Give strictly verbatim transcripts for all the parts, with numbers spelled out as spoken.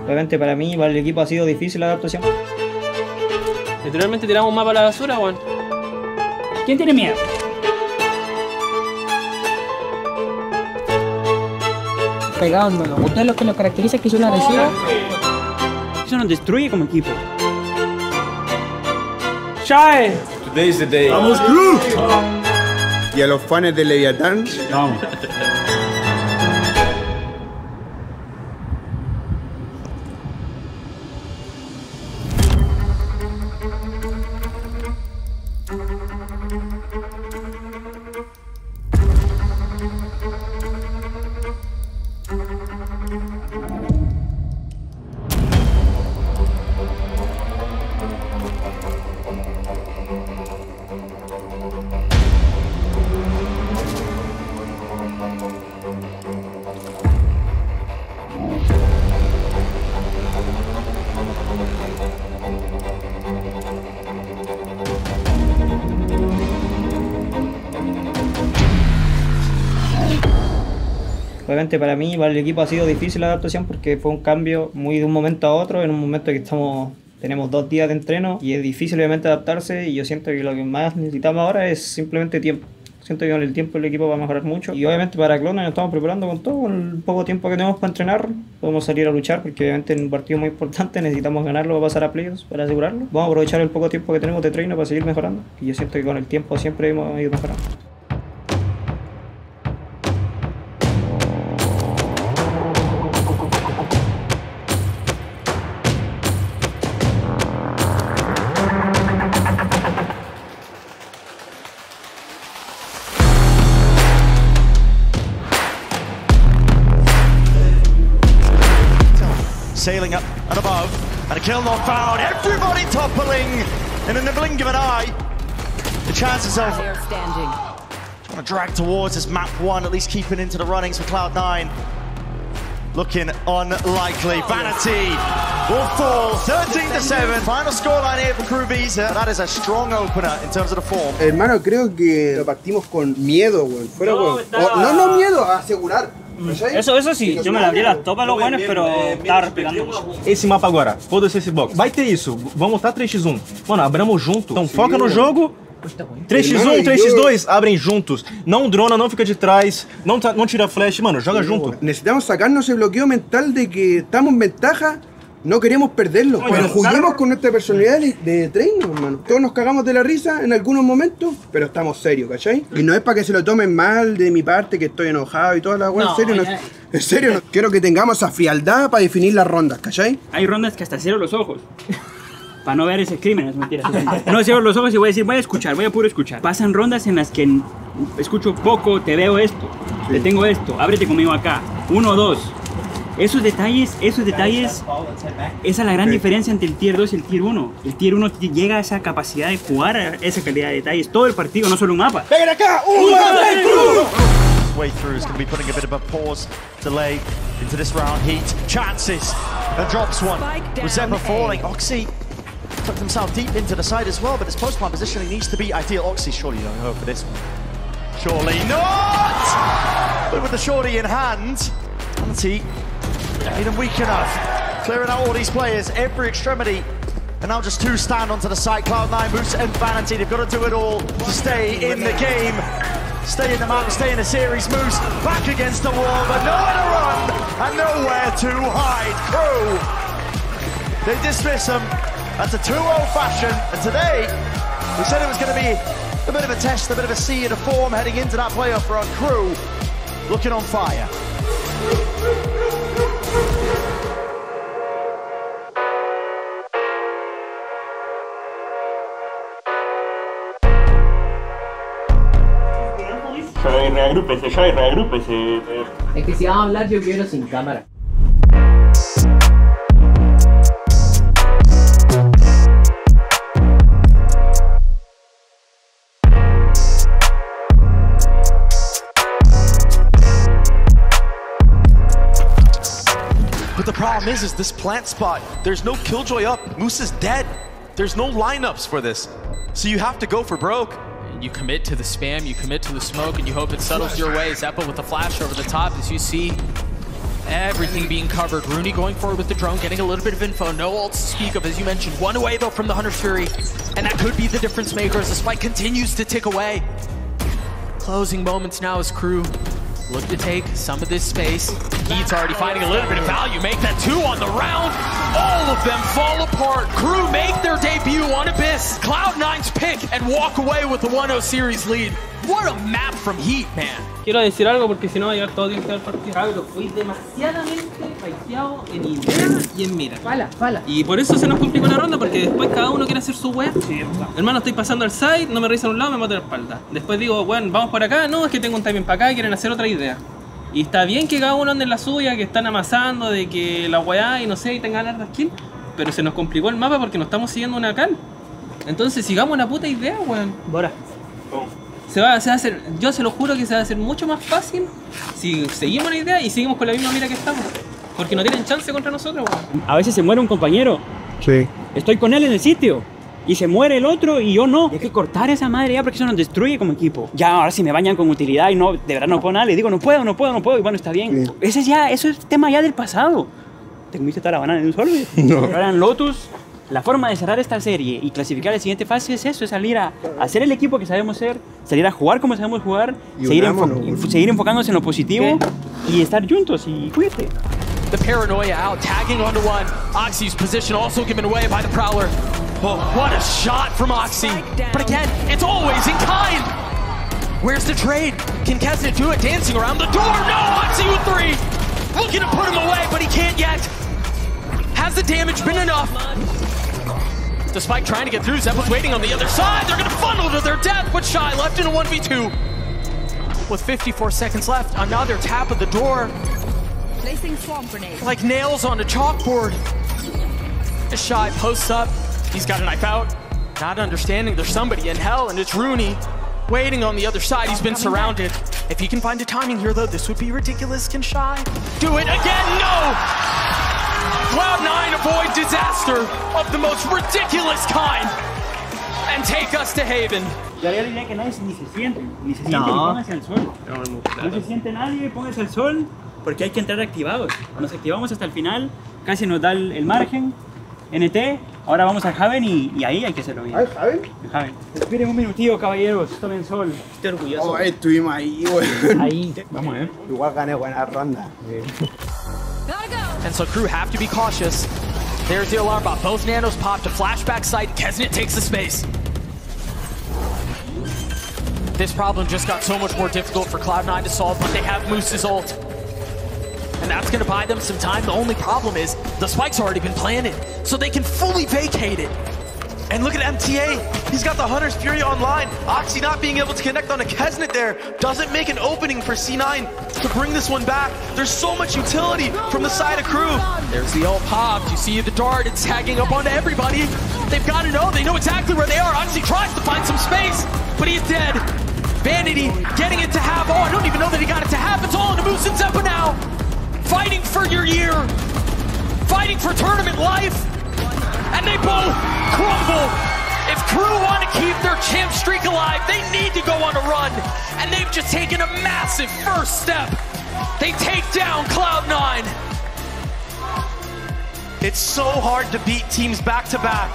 Obviamente para mí, para el equipo ha sido difícil la adaptación. Literalmente tiramos un mapa a la basura, weón. ¿Quién tiene miedo? Pegándonos. Ustedes lo que nos caracteriza es que son agresivos. Eso nos destruye como equipo. ¡Shae! Today is the day. ¡Vamos, Cruz! Y a los fans de Leviatán, Vamos. Obviamente para mí, para el equipo ha sido difícil la adaptación porque fue un cambio muy de un momento a otro, en un momento que estamos, tenemos dos días de entreno y es difícil obviamente adaptarse y yo siento que lo que más necesitamos ahora es simplemente tiempo. Siento que con el tiempo el equipo va a mejorar mucho y obviamente para Cloud nos estamos preparando con todo, con el poco tiempo que tenemos para entrenar, podemos salir a luchar porque obviamente en un partido muy importante necesitamos ganarlo para pasar a playoffs, para asegurarlo. Vamos a aprovechar el poco tiempo que tenemos de treino para seguir mejorando y yo siento que con el tiempo siempre hemos ido mejorando. Sailing up and above, and a kill not found. Everybody toppling in the blink of an eye. The chances of trying to drag towards this map one, at least keeping into the runnings for Cloud nine. Looking unlikely. Vanity will fall thirteen to seven. Final scoreline here for Crew Visa. That is a strong opener in terms of the form. hermano, creo que lo partimos con miedo, weón. Fuera, No, weón. estaba- O- no, no miedo, a asegurar. Eso, eso sí, yo me la abrí las topas los buenos, pero estaba respirando. Esse mapa agora, foda-se esse box. Vai ter isso, vamos lutar três por um. Mano, abramos junto. Então foca no jogo. três por um, três por dois, abrem juntos. Não drona, não fica de trás. Não, tá- não tira flash, mano, joga junto. Necesitamos sacarnos el bloqueo mental de que estamos en ventaja, no queremos perderlo. Oye, Pero juguemos claro. con nuestra personalidad de, de trainer, hermano. Todos nos cagamos de la risa en algunos momentos, pero estamos serios, ¿cachai? Y no es para que se lo tomen mal de mi parte, que estoy enojado y toda la weá. No, en serio, no, ya- en serio, no. Quiero que tengamos esa frialdad para definir las rondas, ¿cachai? Hay rondas que hasta cierro los ojos. Para no ver ese crimen, es mentira. No cierro los ojos y voy a decir, voy a escuchar, voy a puro escuchar. Pasan rondas en las que n- escucho poco, te veo esto, te tengo esto, ábrete conmigo acá, uno, dos. Esos detalles, esos detalles, esa es la gran diferencia entre el tier dos y el tier uno. El tier uno t- llega a esa capacidad de jugar a esa calidad de detalles, todo el partido, no solo un mapa. ¡Ven acá! Way through is going to be putting a bit of a pause, delay into this round. Heat chances and drops one. With Zephyr falling, Oxy tucked himself deep into the side as well, but his post-plant positioning needs to be ideal. Oxy surely don't hope for this one. Surely not! But with the shorty in hand, Vanity made him weak enough. Clearing out all these players, every extremity. And now just two stand onto the side. Cloud nine, Moose and Vanity. They've got to do it all to stay in the game. Stay in the map, stay in the series. Moose back against the wall, but nowhere to run and nowhere to hide. Crew, they dismiss him. That's a two oh fashion. And today, we said it was going to be a bit of a test, a bit of a see in a form heading into that playoff run. Crew looking on fire. Shai, reagrúpese, Shai, reagrúpese. Es que si vamos a hablar yo quiero sin cámara. But the problem is, is this plant spot. There's no Killjoy up. Moose is dead. There's no lineups for this. So you have to go for broke. You commit to the spam, you commit to the smoke, and you hope it settles your way. Zeppo with the flash over the top as you see Everything being covered. Rooney going forward with the drone, getting a little bit of info. No ults to speak of, as you mentioned. One away, though, from the Hunter's Fury. And that could be the difference maker as the spike continues to tick away. Closing moments now as Crew look to take some of this space. Heat's already finding a little bit of value. Make that two on the round. All of them fall apart. Crew make their debut on Abyss. Cloud nine's pick and walk away with the one oh series lead. What a map from Heat, man. Quiero decir algo porque si no va a llegar todo tiempo al partido. Cabro, fui demasiadamente paiteado en idea y en mira. Fala, fala. Y por eso se nos complicó la ronda, porque después cada uno quiere hacer su web. Sí, hermano, estoy pasando al side, no me revisan un lado, me mato la espalda. Después digo, bueno, vamos por acá, no, es que tengo un timing para acá, quieren hacer otra idea. Y está bien que cada uno ande en la suya, que están amasando, de que la weá y no sé, y tengan hartas kills, pero se nos complicó el mapa porque no estamos siguiendo una cal. Entonces sigamos una puta idea, weón. Bora. Se va, se va a hacer, yo se lo juro que se va a hacer mucho más fácil si seguimos la idea y seguimos con la misma mira que estamos. Porque no tienen chance contra nosotros, weón. A veces se muere un compañero. Sí. Estoy con él en el sitio. Y se muere el otro y yo no. Hay que cortar esa madre ya porque eso nos destruye como equipo. Ya, ahora si me bañan con utilidad y no, de verdad no puedo nada, le digo no puedo, no puedo, no puedo. Y bueno, está bien. Sí. Ese es ya, eso es tema ya del pasado. ¿Te comiste toda la banana en un solo? No. Ahora en Lotus, la forma de cerrar esta serie y clasificar la siguiente fase es eso, es salir a hacer el equipo que sabemos ser, salir a jugar como sabemos jugar, seguir, enfo seguir enfocándonos en lo positivo y estar juntos y cuídate. The paranoia out, tagging onto one. Oxy's position also given away by the Prowler. Oh, what a shot from Oxy. But again, it's always in kind. Where's the trade? Can Kesnet do it? Dancing around the door. No, Oxy with three. Looking to put him away, but he can't yet. Has the damage been enough? Despite trying to get through, Zepp's waiting on the other side. They're going to funnel to their death, but Shy left in a one v two. With fifty-four seconds left, another tap of the door. Placing swamp grenade. Like nails on a chalkboard. Shy posts up. He's got a knife out. Not understanding there's somebody in hell, and it's Rooney waiting on the other side. He's been surrounded. If he can find a timing here, though, this would be ridiculous. Can Shy do it again? No! Cloud nine avoid disaster of the most ridiculous kind and take us to Haven. Yo haría la idea que nadie ni se siente, ni se siente, no. Ni póngase al sol. No, no se siente nadie, póngase al sol, porque hay que entrar activados. Nos activamos hasta el final, casi nos da el, el margen. N T, ahora vamos al Haven y, y ahí hay que hacerlo bien. ¿Al Haven? El Haven. Esperen un minutillo, caballeros, tomen sol. Estoy orgulloso. Oh, estuvimos ahí, güey. Ahí. Vamos a ver. Igual gané buena ronda. And so Crew have to be cautious. There's the alarm bot. Both nanos pop to flashback site. Kesnet takes the space. This problem just got so much more difficult for Cloud nine to solve, but they have Moose's ult. And that's going to buy them some time. The only problem is the spike's already been planted, so they can fully vacate it. And look at M T A. He's got the Hunter's Fury online. Oxy not being able to connect on a Kesnet there doesn't make an opening for C nine to bring this one back. There's so much utility from the side of Crew. There's the ult popped. You see the dart. It's tagging up onto everybody. They've got to know. They know exactly where they are. Oxy tries to find some space, but he's dead. Vanity getting it to half. Oh, I don't even know that he got it to half. It's all into Moose and Zeppa now. Fighting for your year. Fighting for tournament life. And they both crumble. If Crew want to keep their champ streak alive, they need to go on a run. And they've just taken a massive first step. They take down Cloud nine. It's so hard to beat teams back to back.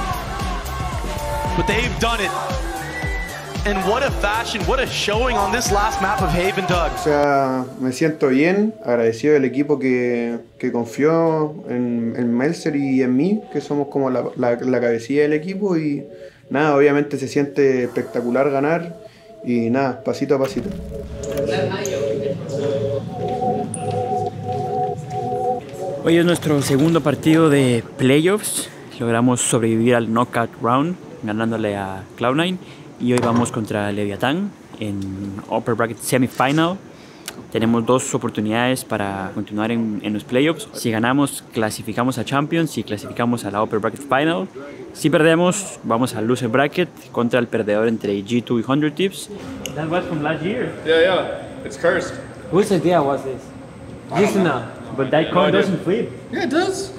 But they've done it. And what a fashion, what a showing on this last map of Haven, Doug. O sea, me siento bien, agradecido del equipo que, que confió en, en Melzer y en mí, que somos como la, la, la cabecilla del equipo, y nada, obviamente se siente espectacular ganar y nada, pasito a pasito. Hoy es nuestro segundo partido de playoffs. Logramos sobrevivir al knockout round ganándole a Cloud nine. Y hoy vamos contra Leviatán en Upper Bracket Semifinal. Tenemos dos oportunidades para continuar en, en los playoffs. Si ganamos, clasificamos a Champions. Si clasificamos a la Upper Bracket Final. Si perdemos, vamos al Loser Bracket contra el perdedor entre G two y one hundred Tips. That was from last year. Yeah, yeah. It's cursed. Whose idea was this? This now. But that coin no doesn't flip. Yeah, it does.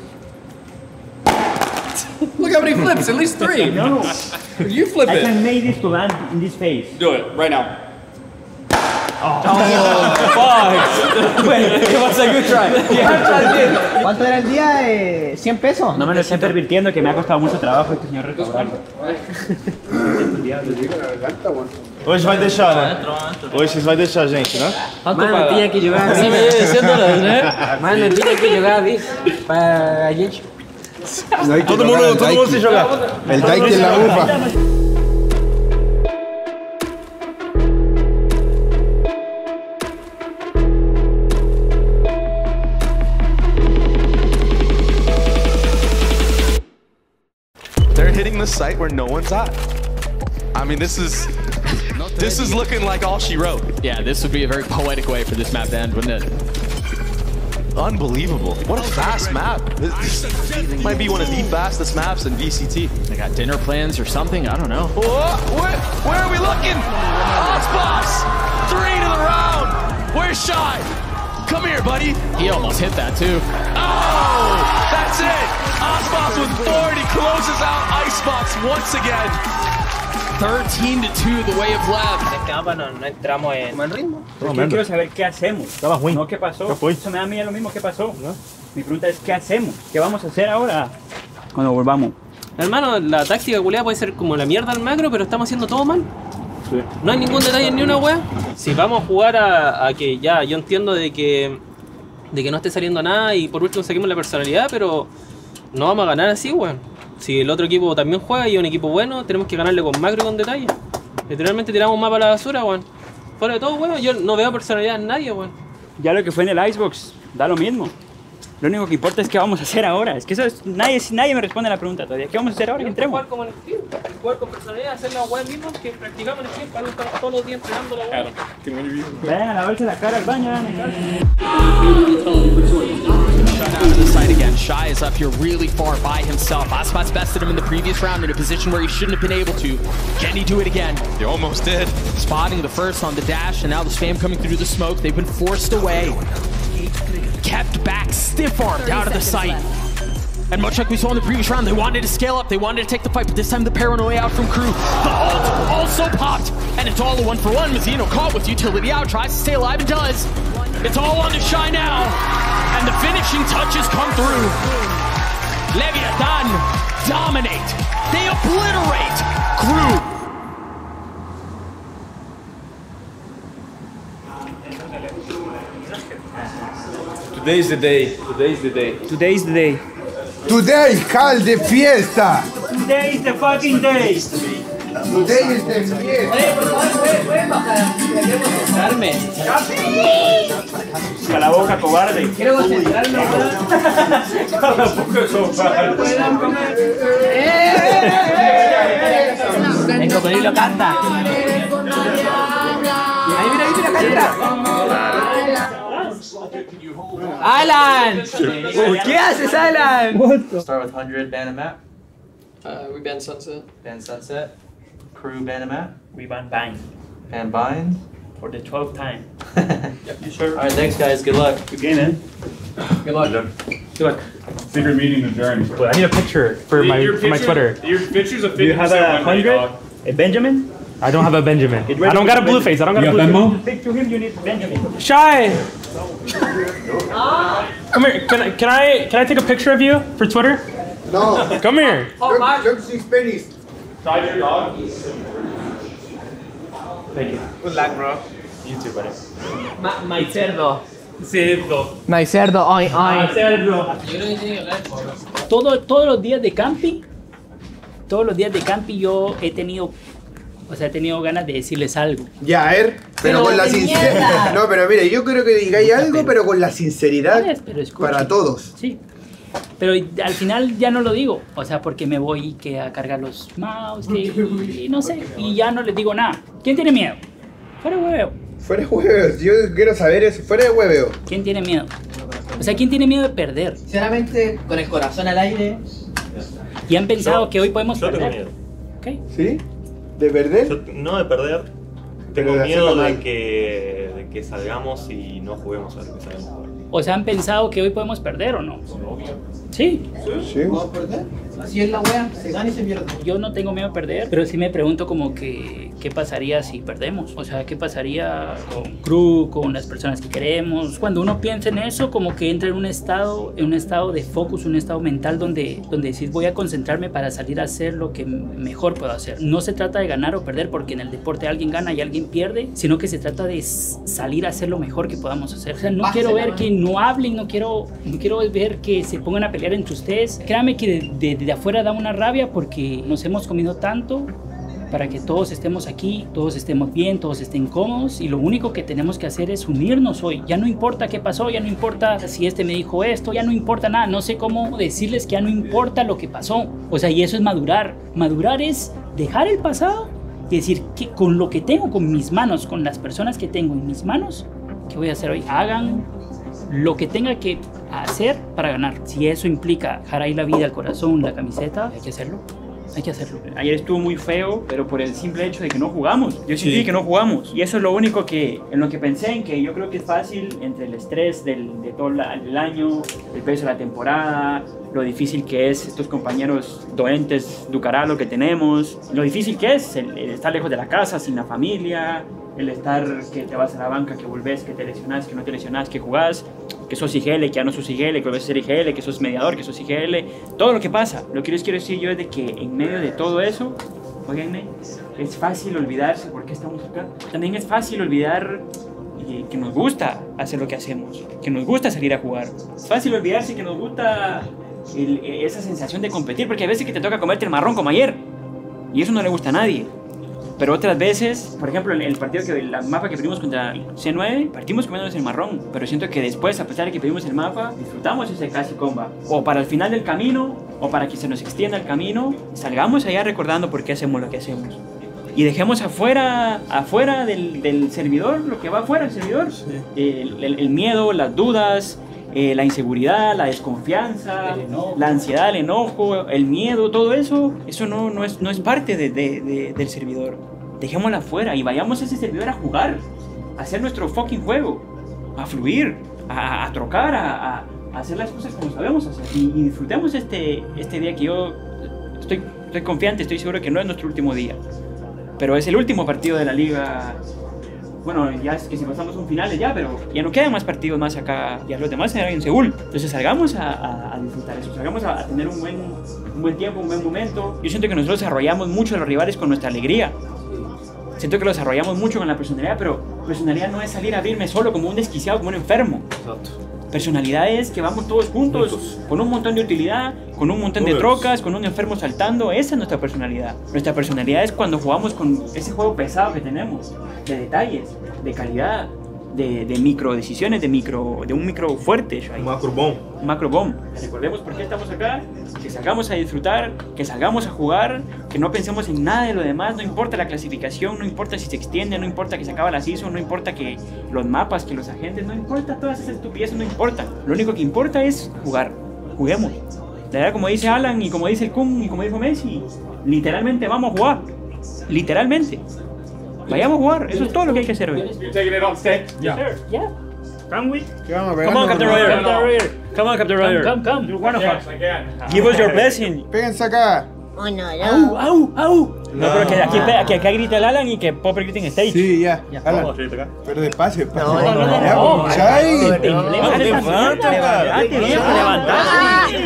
Look how many flips, at least three. No. You flip I it. can make this to land in this phase. Do it, right now. Oh, fuck. Wait, it was a good try. Yeah. ¿Cuánto era el día? Eh, ¿cien pesos? No me lo estén pervirtiendo, que me ha costado mucho trabajo este señor restaurante. Hoje vai deixar, né? Hoje vocês vai deixar a gente, né? Mano, tinha que jogar a cem dólares, né? Mano, tinha que jogar a vez para a gente. Todo mundo, todo mundo se jogar. El Daiki en la ufa. They're hitting the site where no one's at. I mean, this is this is looking like all she wrote. Yeah, this would be a very poetic way for this map to end, wouldn't it? Unbelievable. What a fast map. This might be one of the fastest maps in V C T. They got dinner plans or something, I don't know. Whoa, where, where are we looking? Osbox! Three to the round! Where's Shy? Come here, buddy. He almost hit that too. Oh! That's it! Osbox with forty closes out Icebox once again. thirteen to two the way of Lev. No, no entramos en buen ritmo. Yo quiero saber qué hacemos. Estaba ruim. No qué pasó. ¿Qué fue? Eso me da a mí lo mismo que pasó. ¿No? Mi pregunta es qué hacemos. ¿Qué vamos a hacer ahora cuando volvamos? Hermano, la táctica culiada puede ser como la mierda al macro, pero estamos haciendo todo mal. Sí. No hay ningún detalle ni una wea. Si vamos a jugar a, a que ya, yo entiendo de que de que no esté saliendo nada y por último saquemos la personalidad, pero no vamos a ganar así, weón. Si el otro equipo también juega y es un equipo bueno, tenemos que ganarle con macro y con detalle. Literalmente tiramos un mapa a la basura, weón. Fuera de todo, weón, yo no veo personalidad en nadie, weón. Ya lo que fue en el Icebox, da lo mismo. Lo único que importa es qué vamos a hacer ahora. Es que eso es, nadie, nadie me responde a la pregunta todavía. ¿Qué vamos a hacer ahora que entremos? Jugar como en el Steam, jugar con personalidad, hacer la weá misma que practicamos en el Steam, para no estar todos los días entrenando la weá. Vayan a lavarse la cara al baño, vayan a casa. Shut out of the site again. Shy is up here really far by himself. Osbox bested him in the previous round in a position where he shouldn't have been able to. Can he do it again? You almost did. Spotting the first on the dash, and now the spam coming through the smoke. They've been forced away. Kept back, stiff-armed out of the site. And much like we saw in the previous round, they wanted to scale up, they wanted to take the fight, but this time the paranoia out from Crew. The ult also popped, and it's all a one for one. Mazzino caught with utility out, tries to stay alive and does. It's all on to Shy now, and the finishing touches come through. Leviathan dominate. They obliterate Crew. Today's the day. Today's the day. Today's the day. Today, Cal de fiesta. Today is the fucking day. Today is the fiesta. Cala la boca, cobarde. Quiero concentrarme ahora. Cala la boca, cobarde. El cocodrilo canta. Ahí mira, ahí mira, canta. Alan! ¿Qué haces, Alan? Start with one hundred, ban a map. Uh, we ban Sunset. Ban Sunset. Crew, ban a map. We ban Bind. Ban Bind. For the twelfth time. Yep. You sure? Alright, thanks guys. Good luck. Good game, man. Good luck. Good luck. Secret meeting adjourned. Well, I need a picture for my your for my picture, Twitter. Your picture's a Do you have a hundred? A Benjamin? I don't have a Benjamin. I don't got a blue face. I don't got you a blue Venmo? face. Pick to him, you need Benjamin. Shy! Come here, can I, can I can I take a picture of you for Twitter? No. Come here. Don't, don't speak Spanish. Tie your dog. Thank you. Good luck, bro. You too, buddy. Ma, my cerdo. Cerdo. My cerdo, ay, ay. Cerdo. Todo, todos los días de camping, todos los días de camping yo he tenido, o sea, he tenido ganas de decirles algo. Ya, a ver, pero, Pero con la de sinceridad. mierda. No, pero mire, yo creo que digáis algo, pero con la sinceridad Pero escucha. para todos. Sí. Pero al final ya no lo digo, o sea, porque me voy que a cargar los mouse y, y no sé, y ya no les digo nada. ¿Quién tiene miedo? Fuera de hueveo. Fuera de huevos, yo quiero saber eso, fuera de hueveo. ¿Quién tiene miedo? O sea, ¿quién tiene miedo de perder? Sinceramente, con el corazón al aire. Y han pensado Yo- que hoy podemos yo tengo perder. miedo. ¿Okay? ¿Sí? ¿De perder? Yo- no de perder. Pero Tengo de miedo hacerlo de mal. que, de que salgamos y no juguemos a lo que sabemos jugar. O sea, ¿han pensado que hoy podemos perder o no? Sí. Sí. ¿Vamos a perder? Así es la wea, se gana y se pierde. Yo no tengo miedo a perder, pero sí me pregunto como que qué pasaría si perdemos. O sea, qué pasaría con crew, con las personas que queremos. Cuando uno piensa en eso, como que entra en un estado, en un estado de focus, un estado mental donde, donde decís voy a concentrarme para salir a hacer lo que mejor puedo hacer. No se trata de ganar o perder, porque en el deporte alguien gana y alguien pierde, sino que se trata de salir a hacer lo mejor que podamos hacer. O sea, no quiero ver que no hablen, no quiero, no quiero ver que se pongan a pelear entre ustedes. Créame que de, de, de afuera da una rabia porque nos hemos comido tanto para que todos estemos aquí, todos estemos bien, todos estén cómodos, y lo único que tenemos que hacer es unirnos hoy. Ya no importa qué pasó, ya no importa si este me dijo esto, ya no importa nada. No sé cómo decirles que ya no importa lo que pasó. O sea, y eso es madurar. Madurar es dejar el pasado y decir que con lo que tengo, con mis manos, con las personas que tengo en mis manos, ¿qué voy a hacer hoy? Hagan lo que tenga que hacer para ganar. Si eso implica dejar ahí la vida, el corazón, la camiseta, hay que hacerlo. Hay que hacerlo. Ayer estuvo muy feo, pero por el simple hecho de que no jugamos. Yo sentí sí. que no jugamos. Y eso es lo único que, en lo que pensé, en que yo creo que es fácil, entre el estrés del, de todo el año, el peso de la temporada, lo difícil que es estos compañeros doentes, Ducaralo que tenemos, lo difícil que es el, el estar lejos de la casa, sin la familia, el estar que te vas a la banca, que volvés, que te lesionás, que no te lesionás, que jugás, que sos I G L, que ya no sos I G L, que volvés a ser I G L, que sos mediador, que sos I G L, todo lo que pasa. Lo que les quiero decir yo es de que en medio de todo eso, oiganme, es fácil olvidarse por qué estamos acá. También es fácil olvidar eh, que nos gusta hacer lo que hacemos, que nos gusta salir a jugar. Es fácil olvidarse que nos gusta el, esa sensación de competir, porque hay veces que te toca comerte el marrón como ayer, y eso no le gusta a nadie. Pero otras veces, por ejemplo, el partido que la mapa que perdimos contra C nueve, partimos comiéndonos el marrón, pero siento que después, a pesar de que pedimos el mapa, disfrutamos ese casi comba. O para el final del camino, o para que se nos extienda el camino, salgamos allá recordando por qué hacemos lo que hacemos. Y dejemos afuera, afuera del, del servidor, lo que va afuera del servidor, sí. el, el, el miedo, las dudas, eh, la inseguridad, la desconfianza, la ansiedad, el enojo, el miedo, todo eso, eso no, no, es, no es parte de, de, de, del servidor. Dejémosla afuera y vayamos a ese servidor a jugar, a hacer nuestro fucking juego, a fluir, a, a trocar, a, a, a hacer las cosas como sabemos hacer. Y, y disfrutemos este, este día que yo estoy, estoy confiante, estoy seguro que no es nuestro último día, pero es el último partido de la liga. Bueno, ya es que si pasamos un final ya, pero ya no quedan más partidos más acá, ya los demás serán en Seúl. Entonces salgamos a, a, a disfrutar eso, salgamos a, a tener un buen, un buen tiempo, un buen momento. Yo siento que nosotros desarrollamos mucho a los rivales con nuestra alegría. Siento que lo desarrollamos mucho con la personalidad, pero personalidad no es salir a abrirme solo como un desquiciado, como un enfermo. Exacto. Personalidad es que vamos todos juntos, juntos, con un montón de utilidad, con un montón de trocas, con un enfermo saltando. Esa es nuestra personalidad. Nuestra personalidad es cuando jugamos con ese juego pesado que tenemos, de detalles, de calidad, de, de micro decisiones, de, micro, de un micro fuerte. Un macro bomb. Un macro bomb. Recordemos por qué estamos acá, que salgamos a disfrutar, que salgamos a jugar, que no pensemos en nada de lo demás. No importa la clasificación, no importa si se extiende, no importa que se acaba la season, no importa que los mapas, que los agentes, no importa, todas esas estupideces no importa. Lo único que importa es jugar. Juguemos. De verdad, como dice Alan y como dice el Kun y como dijo Messi, literalmente vamos a jugar. Literalmente. Vayamos a jugar, eso es todo lo que hay que hacer hoy. You taking it on stay? Yeah. Sure. Yeah. Can we? Come on, Captain Ryder. Come on, Captain Ryder. Come, come, come. You're one of us. Give us your blessing. Péguense acá. Oh, no, ¡Au, au, au! No, pero que aquí, que acá grita el Alan y que Popper grita en stage. Sí, ya. Ya, Alan. vamos. Pero despacio, despacio. No, no, no, Ya, no, pues, Chay. Levántate, levántate, viejo, levántate.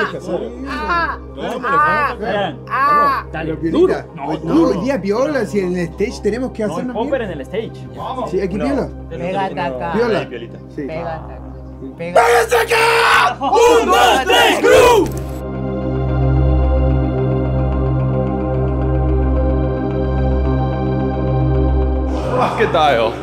Dale, Piolita. No, hoy día piola, si en el stage tenemos que hacer una Popper en el stage. Sí, aquí piola. Pégate acá. Piola. Sí. Pégate acá. ¡Péguense acá! ¡Un, dos, tres, crew! Crocodile.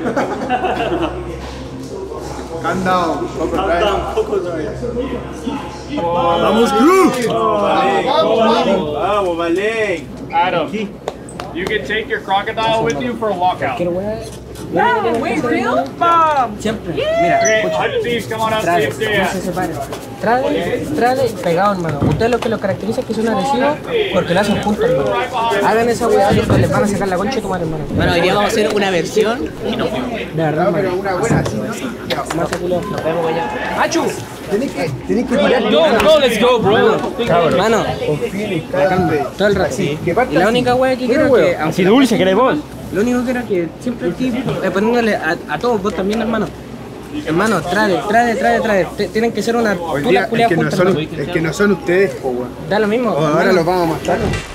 Calm down, crocodile. Vamos, crew! Vamos, Malek. Adam, you can take your crocodile with you for a walkout. No, wait, real? Mom! Siempre. Mira, okay, Hundred Thieves, come on up, see if they, uh, trade, trade, pegado, hermano. Ustedes lo que los caracteriza es que son agresivos porque lo hacen juntos, hermano. Hagan esa weá y les van a sacar la concha de tu madre, hermano. Bueno, hoy día vamos a hacer una versión. De verdad, hermano. Una buena, así, ¿no? Más culo, nos vemos allá. ¡Achu! Tenés que, tenés que tirar. Go, go, let's go, bro. Hermano, todo el rato. Sí. Y la única weá que quiero es que. Así dulce, ¿querés vos? Lo único que era que siempre aquí, eh, poniéndole a, a todos, vos también, hermano. Hermano, trae, trae, trae, trae. T Tienen que ser una pura culia junta. No son, es que no son ustedes, po, weón. Da lo mismo. Oh, ahora los vamos a matar.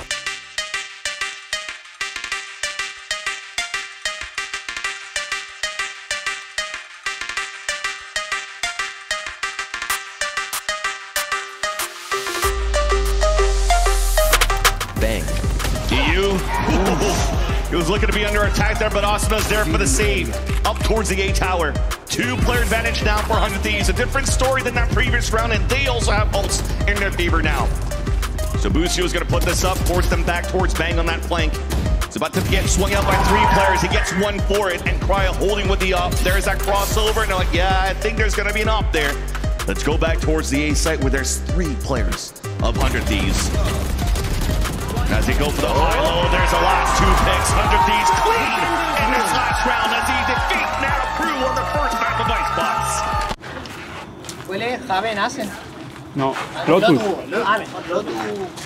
Bang. You. He was looking to be under attack there, but Asuna's there for the save. Up towards the A tower. Two-player advantage now for one hundred Thieves. A different story than that previous round, and they also have ults in their favor now. So Busio is going to put this up, force them back towards Bang on that flank. It's about to get swung out by three players. He gets one for it, and Cryo holding with the up. There's that crossover, and they're like, yeah, I think there's going to be an op there. Let's go back towards the A site where there's three players of one hundred Thieves. As they go for the high-low, there's the last two picks. one hundred Thieves clean in this last round as he defeat now Crew on the first map of Icebox. Huele Javen Asen. No, Lotus. Ah, mejor Lotus.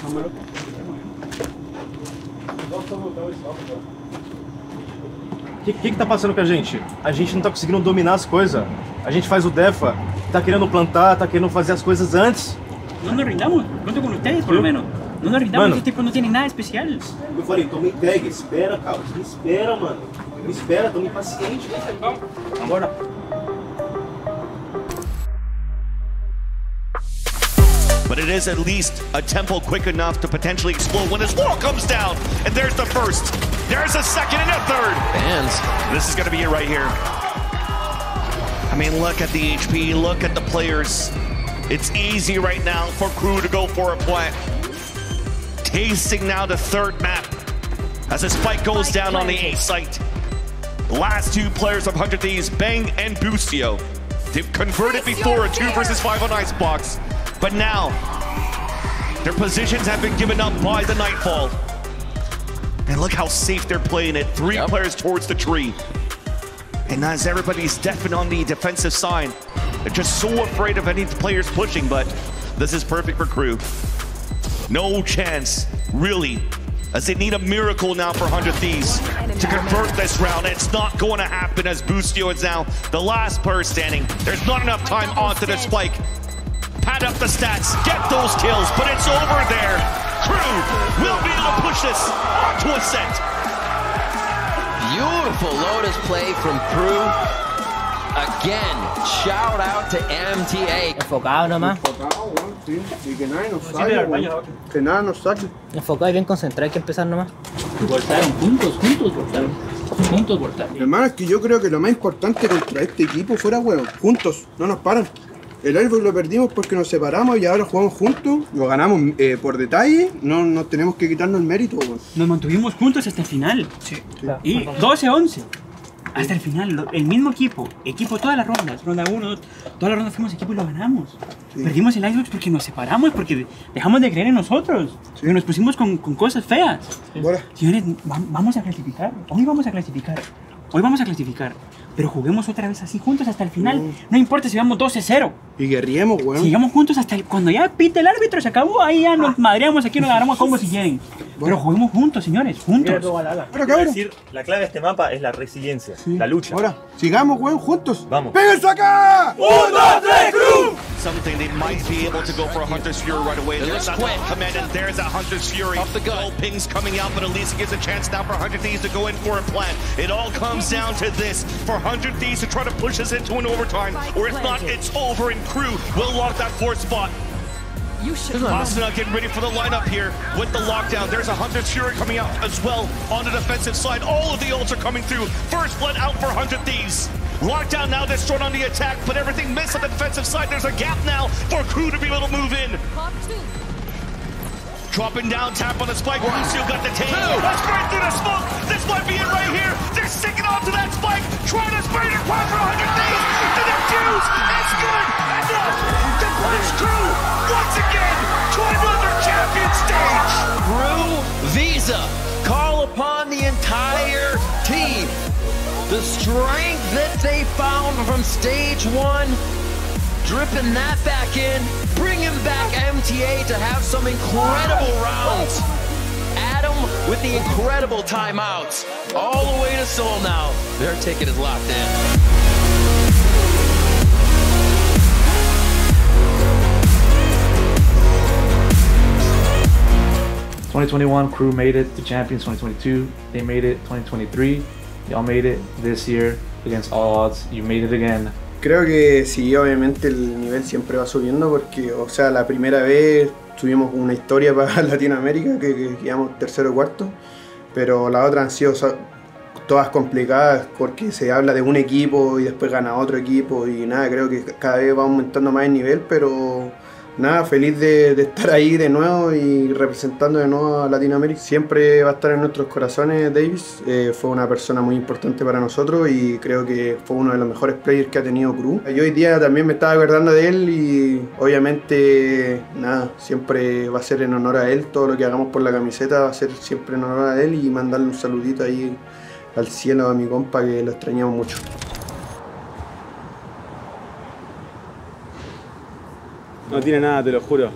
O que, que que tá passando com a gente? A gente não tá conseguindo dominar as coisas. A gente faz o Defa, tá querendo plantar, tá querendo fazer as coisas antes. No nos rindamos, cuento con ustedes por lo menos. No nos rindamos, esse tipo não tem nada especial. Eu falei, toma entrega, espera, Carlos, me espera, mano. Me espera, toma impaciente. Vamos, agora. But it is at least a tempo quick enough to potentially explode when this wall comes down. And there's the first. There's a second and a third. And this is going to be it right here. I mean, look at the H P. Look at the players. It's easy right now for Crew to go for a plant. Tasting now the third map as a spike goes down on the A site. The last two players of one hundred Thieves, Bang and Busio. They've converted before a two versus five on Icebox. But now, their positions have been given up by the Nightfall. And look how safe they're playing it. Three yep. players towards the tree. And as everybody's deafened on the defensive side, they're just so afraid of any players pushing, but this is perfect for Crew. No chance, really, as they need a miracle now for one hundred Thieves to convert this round. It's not going to happen as Busio is now the last player standing. There's not enough time onto the spike. Pad up the stats, get those kills, but it's over there. Crew will be able to push this to a set. Beautiful Lotus play from Crew. Again, shout out to M T A. Enfocado nomás. Enfocado, weón, sí. Y que nada nos saque, weón. Que nada nos saque. Enfocado y bien concentrado, hay que empezar nomás. Voltaron juntos, juntos voltaron. Juntos voltaron. Hermano, es que yo creo que lo más importante contra este equipo fuera, weón. Juntos, no nos paran. El Airbox lo perdimos porque nos separamos y ahora jugamos juntos. Lo ganamos eh, por detalle. No nos tenemos que quitarnos el mérito, weón. Nos mantuvimos juntos hasta el final. Sí. Y doce a once. Hasta el final, el mismo equipo, equipo todas las rondas, ronda uno, todas las rondas fuimos equipo y lo ganamos. Sí. Perdimos el Icebox porque nos separamos, porque dejamos de creer en nosotros, sí. porque nos pusimos con, con cosas feas. Sí. Señores, vamos a clasificar, hoy vamos a clasificar, hoy vamos a clasificar, pero juguemos otra vez así juntos hasta el final, uh. no importa si vamos doce cero. Y guerriemos, weón. Sigamos juntos hasta el, cuando ya pite el árbitro, se acabó, ahí ya nos madreamos aquí, nos agarramos como si quieren. Pero juguemos juntos, señores, juntos. Pero cabrón, decir, la clave de este mapa es la resiliencia, sí. la lucha. Ahora, sigamos, weón, juntos. Vamos. ¡Péguense acá! ¡Un, dos, tres, Crew! Something they might be able to go for a Hunter's Fury right away. There's that command, and there's that Hunter's Fury. Off the gun. Pings coming out, but at least it gives a chance now for one hundred Thieves to go in for a plant. It all comes down to this. For one hundred Thieves to try to push us into an overtime, or if not, it's over and Crew will lock that fourth spot. Asuna getting ready for the lineup here with the lockdown. There's a Hunter's Fury coming out as well on the defensive side. All of the ults are coming through. First blood out for one hundred Thieves. Lockdown now destroyed on the attack, but everything missed on the defensive side. There's a gap now for Crew to be able to move in. Dropping down, tap on the spike. Busio got the take. That's right through the smoke. This might be it right here. They're sticking onto that spike. Trying to spray it across for one hundred Thieves. To the fuse. It's good enough. It's Crew once again to another champion stage. Crew Visa call upon the entire team. The strength that they found from stage one, dripping that back in, bringing back M T A to have some incredible rounds. Adam with the incredible timeouts. All the way to Seoul now. Their ticket is locked in. twenty twenty-one Crew made it to champions. Twenty twenty-two they made it. Twenty twenty-three y'all made it. This year against all odds you made it again. Creo que sí, obviamente el nivel siempre va subiendo porque, o sea, la primera vez tuvimos una historia para Latinoamérica que, que quedamos tercero o cuarto, pero las otras han sido, o sea, todas complicadas porque se habla de un equipo y después gana otro equipo y nada, creo que cada vez va aumentando más el nivel, pero nada, feliz de, de estar ahí de nuevo y representando de nuevo a Latinoamérica. Siempre va a estar en nuestros corazones Davis, eh, fue una persona muy importante para nosotros y creo que fue uno de los mejores players que ha tenido Crew. Yo hoy día también me estaba acordando de él y obviamente nada, siempre va a ser en honor a él, todo lo que hagamos por la camiseta va a ser siempre en honor a él y mandarle un saludito ahí al cielo a mi compa que lo extrañamos mucho. No tiene nada, te lo juro.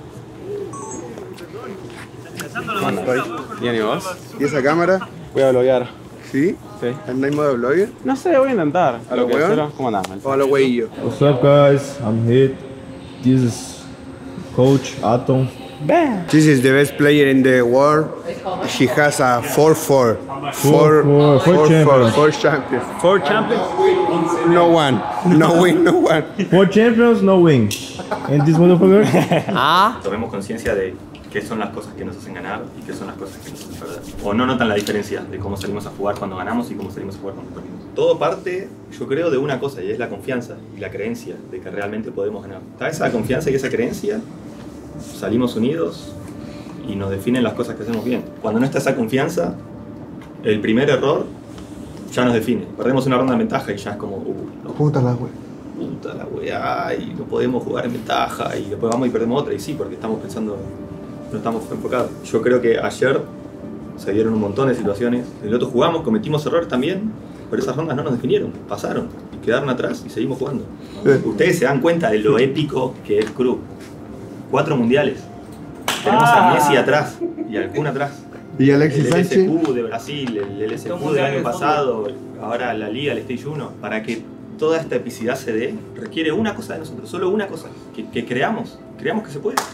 ¿Y vos? ¿Y esa cámara? Voy a bloguear. ¿Sí? Sí. ¿Andáis modo blogger? No sé, voy a intentar. ¿A lo weón? ¿Cómo andás, ¿O a lo weillo? What's up, guys? I'm Hit. This is Coach Atom. This is the best player in the world. She has a four four. Four, four, four champions. Four champions. Four champions? No one. No win, no one. Four champions, no win. And this motherfucker? Ah. Tomemos conciencia de qué son las cosas que nos hacen ganar y qué son las cosas que nos hacen perder. O no notan la diferencia de cómo salimos a jugar cuando ganamos y cómo salimos a jugar cuando perdimos. Todo parte, yo creo, de una cosa y es la confianza y la creencia de que realmente podemos ganar. Está esa confianza y esa creencia, salimos unidos y nos definen las cosas que hacemos bien. Cuando no está esa confianza, el primer error ya nos define. Perdemos una ronda de ventaja y ya es como, uh, no, puta la wea. Puta la wea, y no podemos jugar en ventaja y después vamos y perdemos otra. Y sí, porque estamos pensando, no estamos enfocados. Yo creo que ayer se dieron un montón de situaciones. El otro jugamos, cometimos errores también, pero esas rondas no nos definieron, pasaron y quedaron atrás y seguimos jugando. Ustedes se dan cuenta de lo épico que es Crew. Cuatro mundiales. Tenemos Ah. a Messi atrás y al Kun atrás. ¿Y Alexis el Sánchez? L S Q de Brasil, el L S Q del año pasado, ahora la Liga, el Stage uno. Para que toda esta epicidad se dé, requiere una cosa de nosotros, solo una cosa, que, que creamos, creamos que se puede.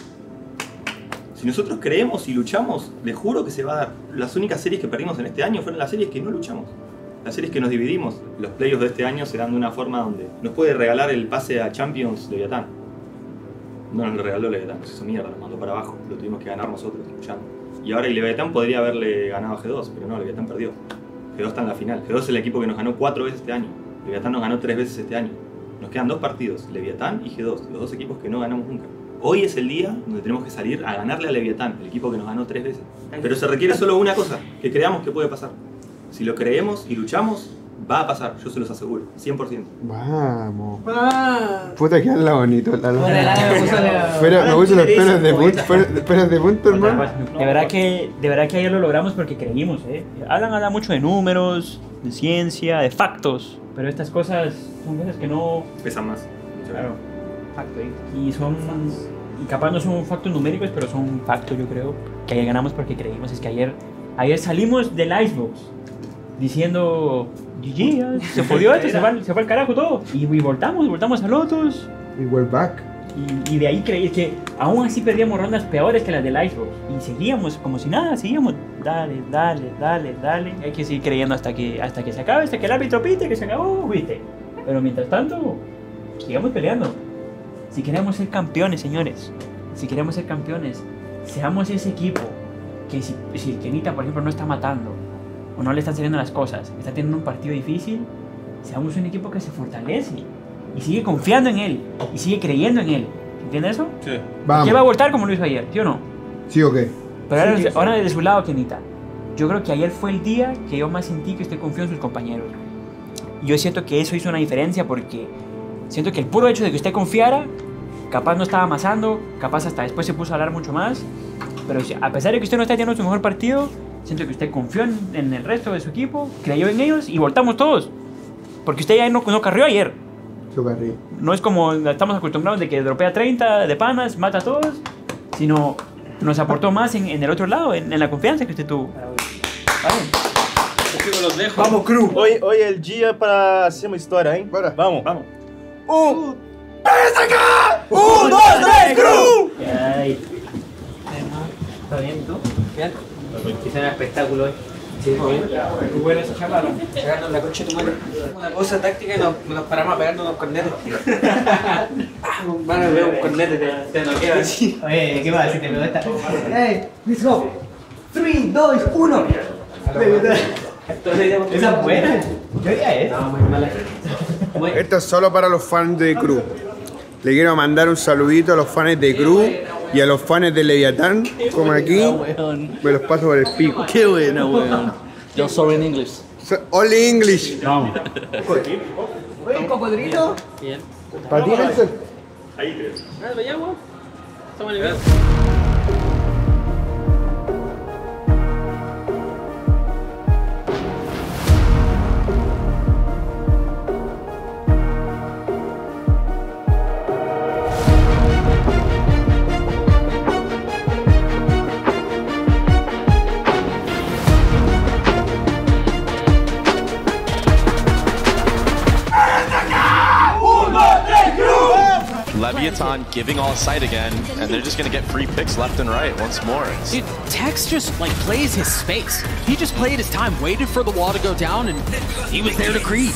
Si nosotros creemos y luchamos, les juro que se va a dar. Las únicas series que perdimos en este año fueron las series que no luchamos. Las series que nos dividimos. Los playoffs de este año se dan de una forma donde nos puede regalar el pase a Champions Leviatán. No nos lo regaló Leviatán, nos hizo mierda, nos mandó para abajo. Lo tuvimos que ganar nosotros, luchando. Y ahora el Leviatán podría haberle ganado a G dos, pero no, Leviatán perdió. G dos está en la final. G dos es el equipo que nos ganó cuatro veces este año. Leviatán nos ganó tres veces este año. Nos quedan dos partidos, Leviatán y G dos, los dos equipos que no ganamos nunca. Hoy es el día donde tenemos que salir a ganarle a Leviatán, el equipo que nos ganó tres veces. Pero se requiere solo una cosa, que creamos que puede pasar. Si lo creemos y luchamos, va a pasar, yo se los aseguro, cien por ciento. Vamos. Ah. Puta que habla bonito el Lalo. Bueno, el Lalo me puso la- Pero me puse los pelos de punta, pelos- pelos de punta, hermano. De verdad que, de verdad que ayer lo logramos porque creímos, ¿eh? Hablan, hablan mucho de números, de ciencia, de factos, pero estas cosas son cosas que no... Pesan más. Claro, facto, ¿eh? Y son... Y capaz no son factos numéricos, pero son un facto, yo creo, que ayer ganamos porque creímos. Es que ayer, ayer salimos del Icebox diciendo... G G, ya, se jodió esto, se fue, se fue al carajo todo. Y, y voltamos, voltamos a Lotus. Y we're back. Y, y de ahí creí que aún así perdíamos rondas peores que las del Icebox. Y seguíamos como si nada, seguíamos. Dale, dale, dale, dale. Hay que seguir creyendo hasta que, hasta que se acabe, hasta que el árbitro pite, que se acabó, viste. Pero mientras tanto, sigamos peleando. Si queremos ser campeones, señores, si queremos ser campeones, seamos ese equipo que si, si el Kenita, por ejemplo, no está matando o no le están saliendo las cosas, está teniendo un partido difícil, seamos un equipo que se fortalece y sigue confiando en él y sigue creyendo en él. ¿Entiendes eso? Sí. Vamos. Que va a voltar como lo hizo ayer, ¿sí o no? ¿Sí o qué? Pero ahora, Sí, sí. ahora de su lado, Kenita. Yo creo que ayer fue el día que yo más sentí que usted confió en sus compañeros. Y yo siento que eso hizo una diferencia porque siento que el puro hecho de que usted confiara capaz no estaba amasando, capaz hasta después se puso a hablar mucho más, pero si, a pesar de que usted no está teniendo su mejor partido, siento que usted confió en, en el resto de su equipo, creyó en ellos y voltamos todos, porque usted ya no, no carrió ayer. Yo carré. No es como estamos acostumbrados de que dropea treinta de panas, mata a todos, sino nos aportó más en, en el otro lado, en, en la confianza que usted tuvo. Vale. Los dejo. Vamos, Cru. Hoy, hoy é o dia para hacer uma história, hein? Bora. Vamos. Vamos. Um. ¡Pensa acá! ¡Un, dos, tres, Cru! Ay. ¿Está bien tú? Bien. Quizá un espectáculo hoy. Sí, muy bien. Muy buena esa charla, ¿no? Pegarnos la concha de tu madre. Una cosa táctica y nos, nos paramos a pegarnos unos cornetes. Van a ver un cornete, te, te noquea así. Oye, ¿qué pasa si te lo esta? Hey, let's go. tres, dos, uno. Esa es buena. Yo haría eso. No, muy mala. Esto es solo para los fans de Cru. Le quiero mandar un saludito a los fans de Cru y a los fans de Leviatán, como aquí. Me los paso por el pico. Qué buena, weón. Yo sorry in English. So, only English. Vamos. ¿Un cocodrilo? Bien. ¿Para ti, Nelson? Ahí creo. Ah, ¿para allá, weón? Estamos en el Leviathan giving all sight again, and they're just gonna get free picks left and right once more. Dude, Tex just like plays his space. He just played his time, waited for the wall to go down, and he was there to creep.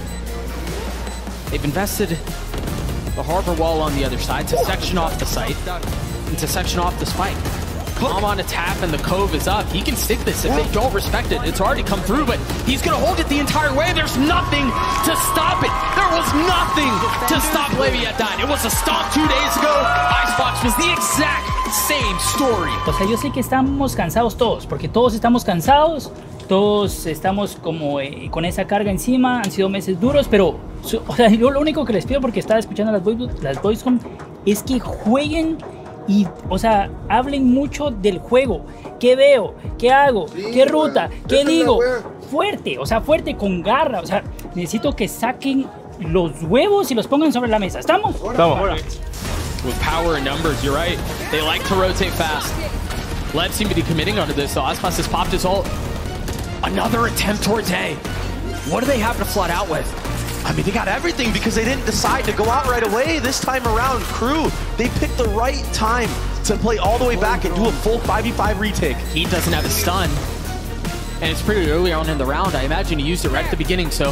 They've invested the harbor wall on the other side to section off the site and to section off the spike. Calm on a tap and the cove is up. He can stick this if they don't respect it. It's already come through, but he's gonna hold it the entire way. There's nothing to stop it. There was nothing to stop Leviathan. It was a stomp two days ago. Icebox was the exact same story. O sea, yo sé que estamos cansados todos, porque todos estamos cansados, todos estamos como eh, con esa carga encima, han sido meses duros, pero su, o sea, yo lo único que les pido, porque estaba escuchando las voice, las voice home, es que jueguen y, o sea, hablen mucho del juego. ¿Qué veo? ¿Qué hago? Sí, ¿qué ruta? Man. ¿Qué Esa digo? Fuerte, o sea, fuerte, con garra. O sea, necesito que saquen los huevos y los pongan sobre la mesa. ¿Estamos? Estamos. With power and numbers, you're right. They like to rotate fast. Lev seem to be committing onto this, so Aspas has popped his ult. Another attempt towards A. What do they have to flood out with? I mean, they got everything because they didn't decide to go out right away this time around. Crew, they picked the right time to play all the way back and do a full five v five retake. He doesn't have a stun, and it's pretty early on in the round. I imagine he used it right at the beginning, so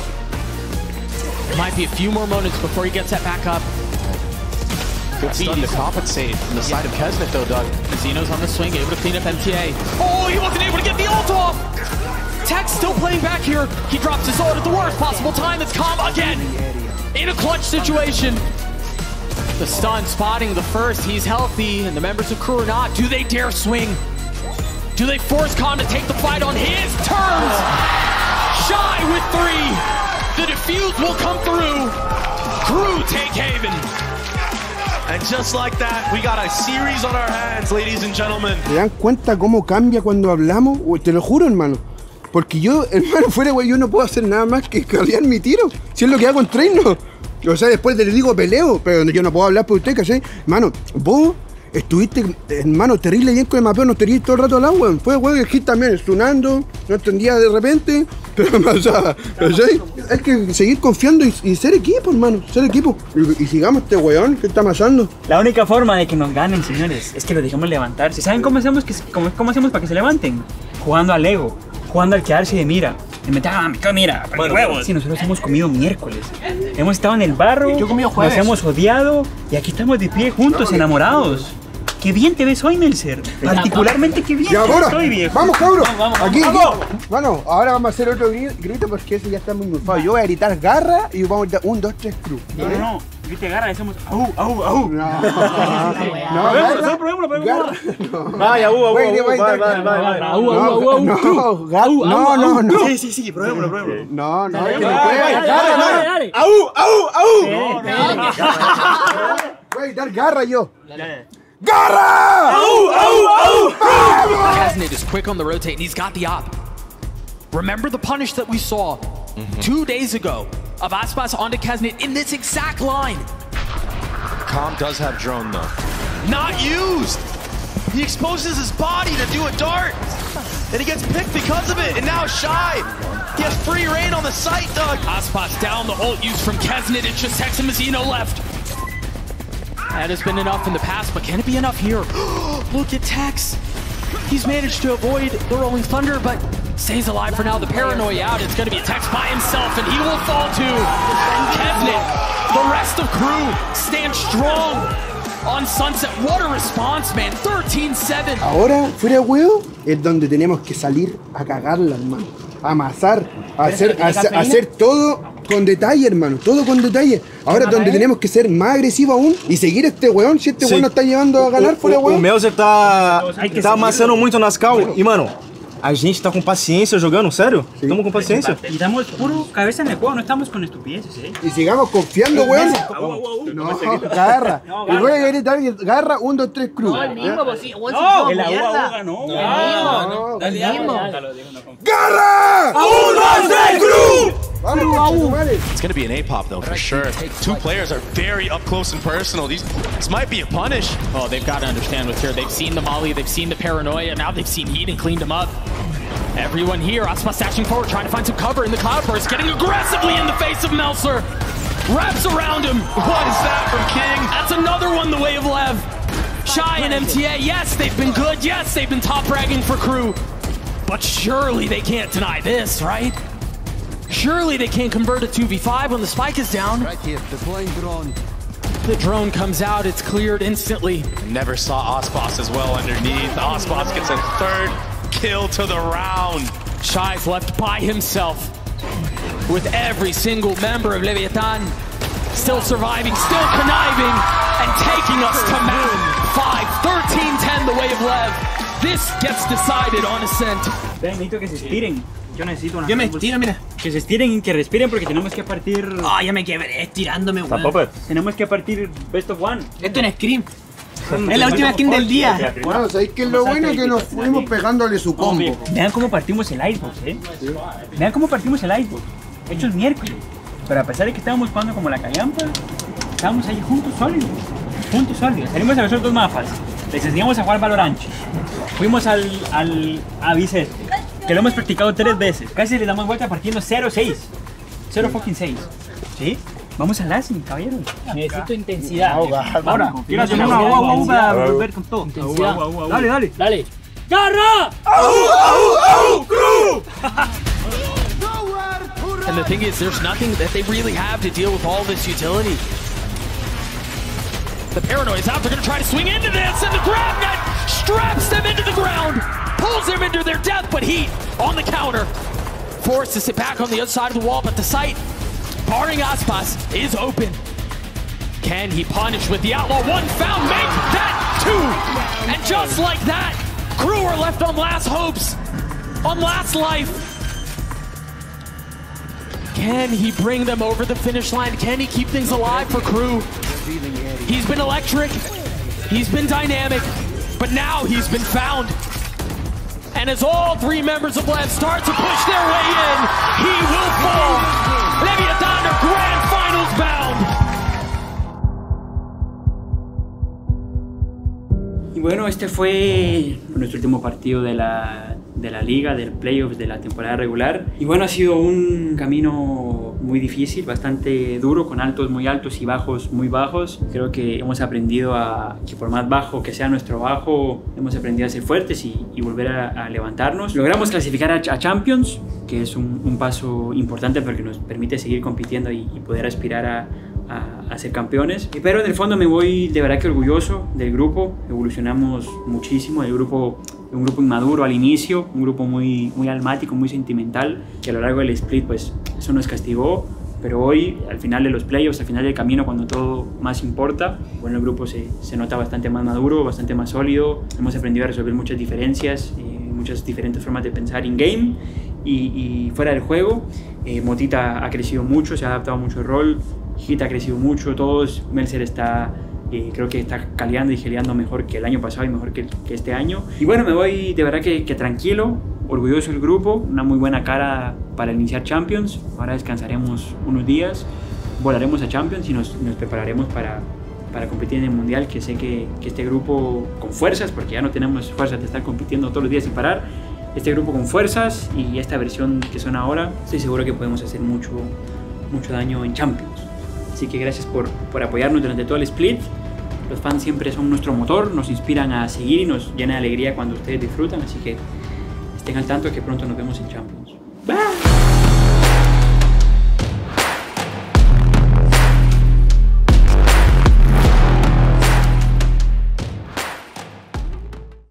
it might be a few more moments before he gets that back up. Good stun to compensate from the side of Kesnet, though, Doug. Zeno's on the swing, able to clean up M T A. Oh, he wasn't able to get the ult off! Tex still playing back here. He drops his ult at the worst possible time. It's Calm again in a clutch situation. The stun spotting the first. He's healthy, and the members of Crew are not. Do they dare swing? Do they force Calm to take the fight on his terms? Shy with three. The defuse will come through. Crew take Haven. And just like that, we got a series on our hands, ladies and gentlemen. ¿Se dan cuenta cómo cambia cuando hablamos? Te lo juro, hermano. Porque yo, hermano, fuera, güey, yo no puedo hacer nada más que cargar mi tiro. Si es lo que hago en Treino. O sea, después le digo peleo, pero yo no puedo hablar por usted, ¿cachai? Hermano, vos estuviste, hermano, terrible bien con el mapeo, no tenías todo el rato al agua. Fue, güey, el hit también, sonando, no entendía de repente, pero me pasaba, ¿cachai? Hay que seguir confiando y, y ser equipo, hermano, ser equipo. Y, y sigamos este weón, ¿qué está pasando? La única forma de que nos ganen, señores, es que los dejemos levantarse. ¿Saben cómo hacemos, que, cómo, cómo hacemos para que se levanten? Jugando al ego, jugando al quedarse de mira. Y me ah, me quedo mira, bueno, huevos. Sí, nosotros hemos comido miércoles. Hemos estado en el barro, yo comí jueves. Nos hemos odiado y aquí estamos de pie juntos, enamorados. Qué bien te ves hoy, Melser. Particularmente qué bien y ahora, te estoy, viejo. Vamos, cabrón. Vamos, vamos, aquí, vamos. aquí. Bueno, ahora vamos a hacer otro grito porque ese ya está muy mufado. Yo voy a gritar garra y vamos a gritar un, dos, tres, Crew. No, no, no. Grite garra, decimos au, au, au. No. No, no, probémoslo, probémoslo. Vaya, au, au, au. Vaya, vaya, vaya. Au, au, au. No, no, no. Sí, sí, sí, probémoslo, probémoslo. No, no, es que no no puede. Dale, dale, dale. Au, au, au. No, no. Voy a dar garra yo. Garra! Oh, oh, oh! Kaznit is quick on the rotate and he's got the op. Remember the punish that we saw mm-hmm. two days ago of Aspas onto Kaznit in this exact line. Calm does have drone though. Not used! He exposes his body to do a dart! And he gets picked because of it, and now Shy! He has free reign on the site, Doug! Aspas down, the ult used from Kaznit, it's just Hexamazino left. That has been enough in the past, but can it be enough here? Look at Tex! He's managed to avoid the Rolling Thunder, but stays alive for now. The Paranoia out, it's gonna be a Tex by himself, and he will fall too! Kaznit, the rest of crew, stand strong! On Sunset, what a response, man. thirteen seven. Ahora, fuera de huevo, es donde tenemos que salir a cagarla, hermano. A amasar, a hacer, a, a hacer todo con detalle, hermano. Todo con detalle. Ahora es donde tenemos que ser más agresivos aún y seguir este weón. Si este weón nos está llevando a ganar, fuera de huevo. O Melzer tá, tá amassando muito nas cal. E, mano, a gente tá com paciência jogando, sério? Estamos com paciência. Y damos puro cabeza en el juego, no estamos con estupideces, ¿eh? Y sigamos confiando, weón. No, garra. Y voy a gritar garra, un, dos, tres, cruz. No, el mismo, pues sí. No, el agua no. No, el mismo. ¡Garra! ¡Un, dos, tres, cruz! It's gonna be an A-pop though, for sure. Two players are very up close and personal. These, this might be a punish. Oh, they've got to understand what's here. They've seen the Molly, they've seen the Paranoia, now they've seen Heat and cleaned him up. Everyone here, Aspas dashing forward, trying to find some cover in the Cloudburst, getting aggressively in the face of Melzer. Wraps around him. What is that from King? That's another one the way of Lev. Shy and M T A, yes, they've been good. Yes, they've been top ragging for crew. But surely they can't deny this, right? Surely they can't convert a two v five when the spike is down. Right here, deploying drone. The drone comes out, it's cleared instantly. Never saw Aspas as well underneath. Aspas gets a third kill to the round. Shy's left by himself with every single member of Leviathan still surviving, still conniving, and taking us to map five. thirteen ten the way of Lev. This gets decided on Ascent. Necesito que se estiren. Yo necesito una. Yo me estiro, mira. Que se estiren y que respiren porque tenemos que partir. Ah, oh, ya me quedé estirándome, weón. Tenemos que partir Best of One. Esto es Scream. Es la última skin del día. Bueno, ¿sabéis qué es lo bueno? Que nos fuimos pegándole su combo. Vean cómo partimos el Icebox, eh. Vean cómo partimos el Icebox. Hecho es miércoles. Pero a pesar de que estábamos jugando como la callampa, estábamos ahí juntos sólidos. Juntos sólidos. Salimos a los otros mapas. Les enseñamos a jugar Valorant. Fuimos al, al Abyss este, que lo hemos practicado tres veces. Casi le damos vuelta partiendo cero seis. cero fucking seis. ¿Sí? Vamos al Lasting, caballeros. Necesito intensidad. Ahora, quiero hacer una agua, agua, para volver con todo. Intensidad. Dale, dale. Dale. ¡Garra! ¡Au, au, au! ¡Crew! And the thing is, there's nothing that they really have to deal with all this utility. The Paranoia's out, they're gonna try to swing into this, and the grab net straps them into the ground, pulls them into their death, but Heat on the counter. Forced to sit back on the other side of the wall, but the site, barring Aspas, is open. Can he punish with the Outlaw? One found, make that two! And just like that, crew are left on last hopes, on last life. Can he bring them over the finish line? Can he keep things alive for crew? He's been electric, he's been dynamic, but now he's been found. And as all three members of Lev start to push their way in, he will fall. Leviathan are grand finals bound. Y bueno, este fue nuestro último partido de la, de la liga, del playoffs de la temporada regular. Y bueno, ha sido un camino muy difícil, bastante duro, con altos muy altos y bajos muy bajos. Creo que hemos aprendido a que por más bajo que sea nuestro bajo, hemos aprendido a ser fuertes y, y volver a, a levantarnos. Logramos clasificar a, a Champions, que es un, un paso importante porque nos permite seguir compitiendo y, y poder aspirar a A, a ser campeones. Pero en el fondo me voy de verdad que orgulloso del grupo. Evolucionamos muchísimo, el grupo, un grupo inmaduro al inicio, un grupo muy, muy almático, muy sentimental, que a lo largo del split pues eso nos castigó. Pero hoy, al final de los playoffs, al final del camino, cuando todo más importa, bueno, el grupo se, se nota bastante más maduro, bastante más sólido. Hemos aprendido a resolver muchas diferencias, eh, muchas diferentes formas de pensar in-game y, y fuera del juego. Eh, Motita ha crecido mucho, se ha adaptado mucho al rol. Heat ha crecido mucho, todos. Melzer está Y creo que está caliando y geleando mejor que el año pasado y mejor que, que este año. Y bueno, me voy de verdad que, que tranquilo, orgulloso del grupo, una muy buena cara para iniciar Champions. Ahora descansaremos unos días, volaremos a Champions y nos, nos prepararemos para, para competir en el Mundial, que sé que, que este grupo con fuerzas, porque ya no tenemos fuerzas de estar compitiendo todos los días sin parar, este grupo con fuerzas y esta versión que son ahora, estoy seguro que podemos hacer mucho, mucho daño en Champions. Así que gracias por, por apoyarnos durante todo el split. Los fans siempre son nuestro motor, nos inspiran a seguir y nos llena de alegría cuando ustedes disfrutan. Así que estén al tanto que pronto nos vemos en Champions. ¡Bye!